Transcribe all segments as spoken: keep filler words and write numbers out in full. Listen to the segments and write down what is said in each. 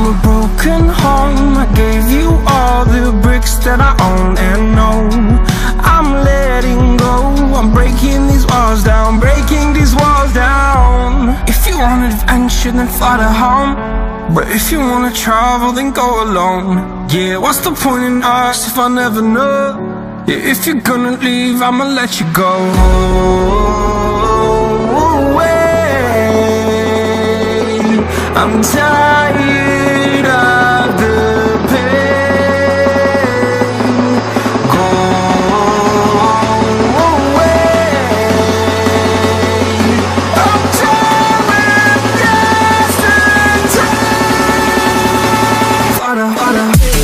a broken home. I gave you all the bricks that I own and know. I'm letting go, I'm breaking these walls down, breaking these walls down. If you want adventure, then fly to home. But if you wanna travel, then go alone. Yeah, what's the point in us if I never know? Yeah, if you're gonna leave, I'ma let you go. I'm tired of the pain. Go away. I'm tired of yesterday. Fada, fada.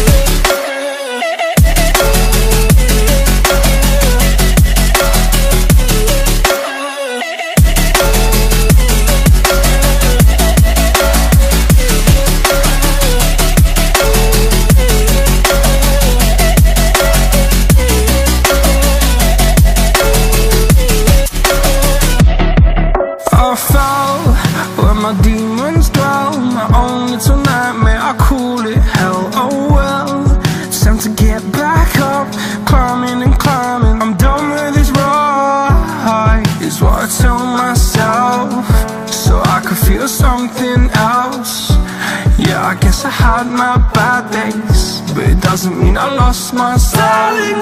I fell where my demons dwell, my own little nightmare, I call it hell. Oh well, it's time to get back up, climbing and climbing. I'm done with this ride, is what I tell myself, so I could feel something else. Yeah, I guess I had my bad days, but it doesn't mean I lost my style.